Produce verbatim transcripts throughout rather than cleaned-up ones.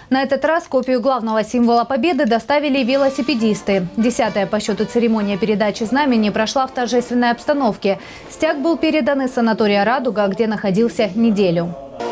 На этот раз копию главного символа победы доставили велосипедисты. Десятая по счету церемония передачи знамени прошла в торжественной обстановке. Стяг был передан из санатория «Радуга», где находился неделю.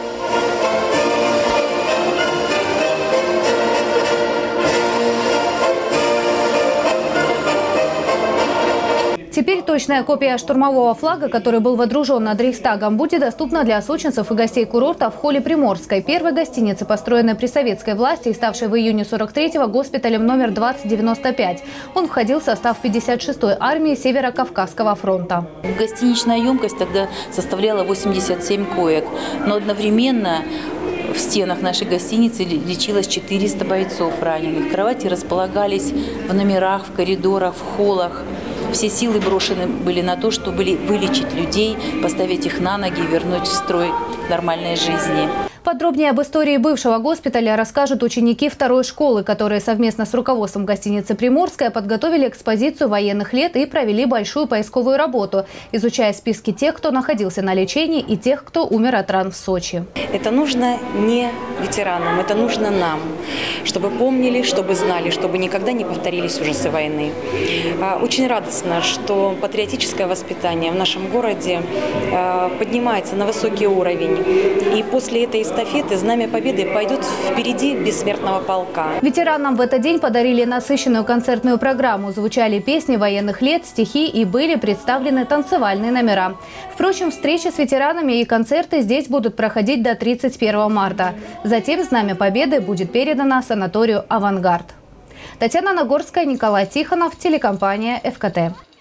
Теперь точная копия штурмового флага, который был водружен над Рейхстагом, будет доступна для сочинцев и гостей курорта в холле Приморской, первой гостиницы, построенной при советской власти и ставшей в июне сорок третьего госпиталем номер двадцать девяносто пять. Он входил в состав пятьдесят шестой армии Северо-Кавказского фронта. Гостиничная емкость тогда составляла восемьдесят семь коек, но одновременно в стенах нашей гостиницы лечилось четыреста бойцов раненых. Кровати располагались в номерах, в коридорах, в холлах. Все силы брошены были на то, чтобы вылечить людей, поставить их на ноги и вернуть в строй нормальной жизни. Подробнее об истории бывшего госпиталя расскажут ученики второй школы, которые совместно с руководством гостиницы «Приморская» подготовили экспозицию военных лет и провели большую поисковую работу, изучая списки тех, кто находился на лечении, и тех, кто умер от ран в Сочи. Это нужно не ветеранам, это нужно нам, чтобы помнили, чтобы знали, чтобы никогда не повторились ужасы войны. Очень радостно, что патриотическое воспитание в нашем городе поднимается на высокий уровень. И после этой эстафеты Знамя Победы пойдет впереди бессмертного полка. Ветеранам в этот день подарили насыщенную концертную программу. Звучали песни военных лет, стихи и были представлены танцевальные номера. Впрочем, встречи с ветеранами и концерты здесь будут проходить до тридцать первого марта. Затем Знамя Победы будет передано санаторию «Авангард». Татьяна Нагорская, Николай Тихонов, телекомпания «ФКТ».